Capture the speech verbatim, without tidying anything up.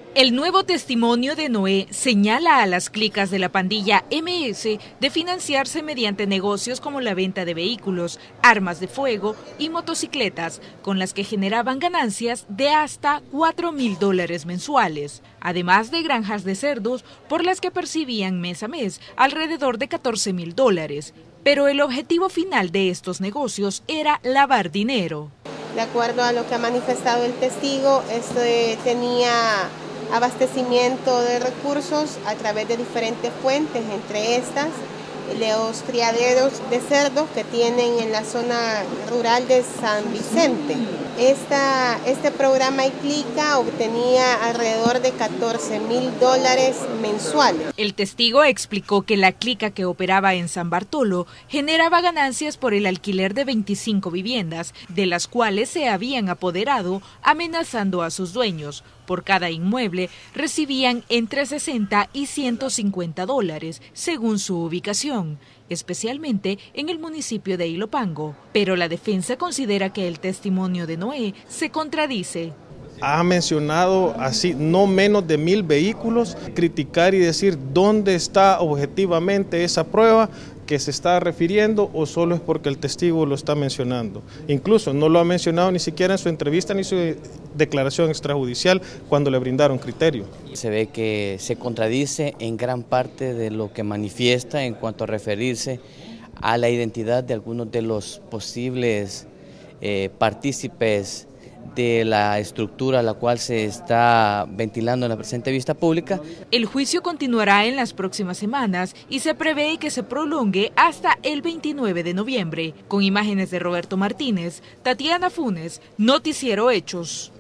El nuevo testimonio de Noé señala a las clicas de la pandilla eme ese de financiarse mediante negocios como la venta de vehículos, armas de fuego y motocicletas, con las que generaban ganancias de hasta cuatro mil dólares mensuales, además de granjas de cerdos por las que percibían mes a mes alrededor de catorce mil dólares. Pero el objetivo final de estos negocios era lavar dinero. De acuerdo a lo que ha manifestado el testigo, esto tenía abastecimiento de recursos a través de diferentes fuentes, entre estas los criaderos de cerdos que tienen en la zona rural de San Vicente. Esta, este programa Iclica obtenía alrededor de catorce mil dólares mensuales. El testigo explicó que la clica que operaba en San Bartolo generaba ganancias por el alquiler de veinticinco viviendas, de las cuales se habían apoderado amenazando a sus dueños. Por cada inmueble recibían entre sesenta y ciento cincuenta dólares, según su ubicación, especialmente en el municipio de Ilopango. Pero la defensa considera que el testimonio de Noé se contradice. Ha mencionado así no menos de mil vehículos, criticar y decir dónde está objetivamente esa prueba que se está refiriendo o solo es porque el testigo lo está mencionando. Incluso no lo ha mencionado ni siquiera en su entrevista ni su declaración extrajudicial cuando le brindaron criterio. Se ve que se contradice en gran parte de lo que manifiesta en cuanto a referirse a la identidad de algunos de los posibles eh, partícipes de la estructura a la cual se está ventilando en la presente vista pública. El juicio continuará en las próximas semanas y se prevé que se prolongue hasta el veintinueve de noviembre. Con imágenes de Roberto Martínez, Tatiana Funes, Noticiero Hechos.